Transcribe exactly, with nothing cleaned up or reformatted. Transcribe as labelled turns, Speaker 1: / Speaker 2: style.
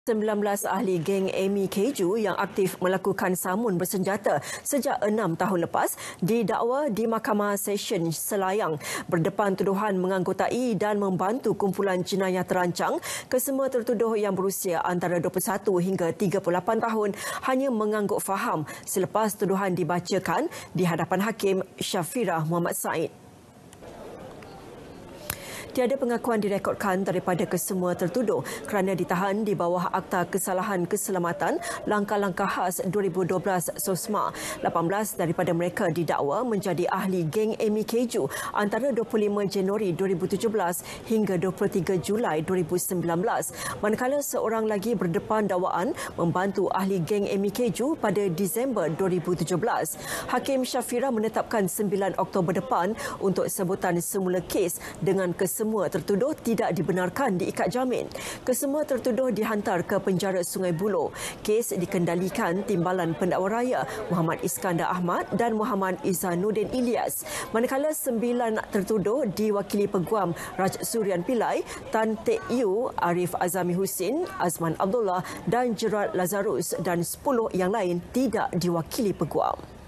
Speaker 1: sembilan belas ahli geng Amy Keju yang aktif melakukan samun bersenjata sejak enam tahun lepas didakwa di Mahkamah Session Selayang berdepan tuduhan menganggotai dan membantu kumpulan jenayah terancang. Kesemua tertuduh yang berusia antara dua puluh satu hingga tiga puluh lapan tahun hanya mengangguk faham selepas tuduhan dibacakan di hadapan Hakim Syafira Muhammad Said. Tiada pengakuan direkodkan daripada kesemua tertuduh kerana ditahan di bawah Akta Kesalahan Keselamatan Langkah-Langkah Khas dua ribu dua belas SOSMA. lapan belas daripada mereka didakwa menjadi ahli geng Amy Keju antara dua puluh lima Januari dua ribu tujuh belas hingga dua puluh tiga Julai dua ribu sembilan belas. Manakala seorang lagi berdepan dakwaan membantu ahli geng Amy Keju pada Disember dua ribu tujuh belas. Hakim Syafira menetapkan sembilan Oktober depan untuk sebutan semula kes dengan kesemua Kesemua tertuduh tidak dibenarkan diikat jamin. Kesemua tertuduh dihantar ke penjara Sungai Buloh. Kes dikendalikan Timbalan Pendakwa Raya Muhammad Iskandar Ahmad dan Muhammad Izzanuddin Ilyas. Manakala sembilan tertuduh diwakili Peguam Raj Surian Pillai, Tan Teck Yew, Arif Azami Husin, Azman Abdullah dan Gerard Lazarus dan sepuluh yang lain tidak diwakili Peguam.